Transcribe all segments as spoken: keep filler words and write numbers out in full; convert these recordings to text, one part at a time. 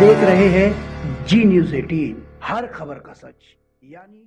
देख रहे हैं जी न्यूज़ अठारह, हर खबर का सच। यानी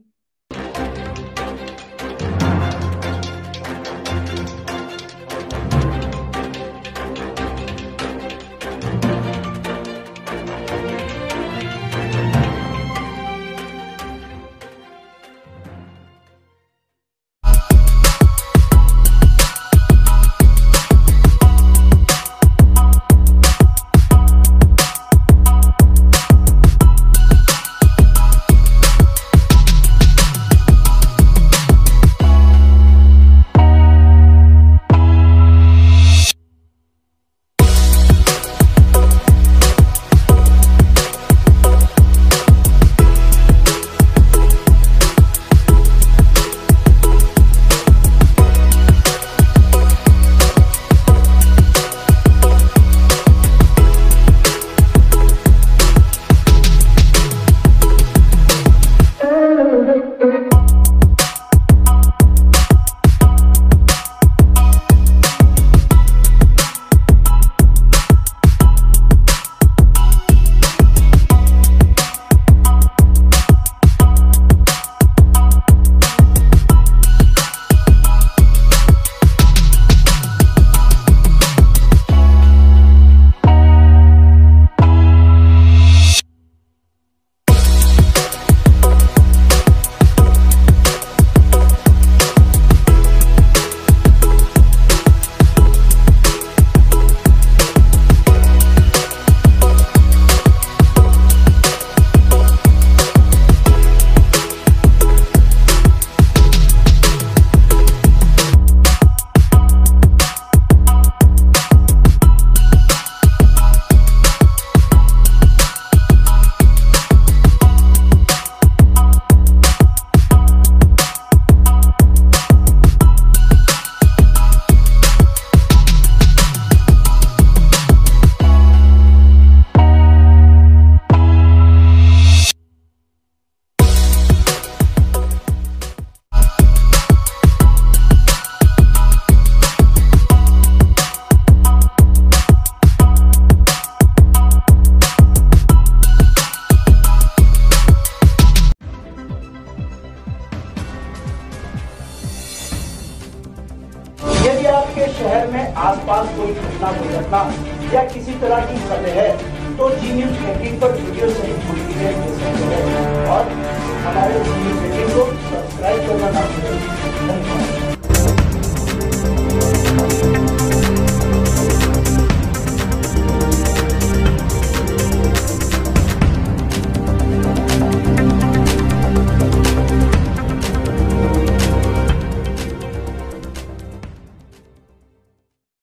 यदि आपके शहर में आसपास कोई घटना दुर्घटना या किसी तरह की खबर है तो जी न्यूज़ अठारह पर वीडियो सहित वीडियो दे सकते हैं और हमारे जी न्यूज़ अठारह को सब्सक्राइब करना ना भूलें।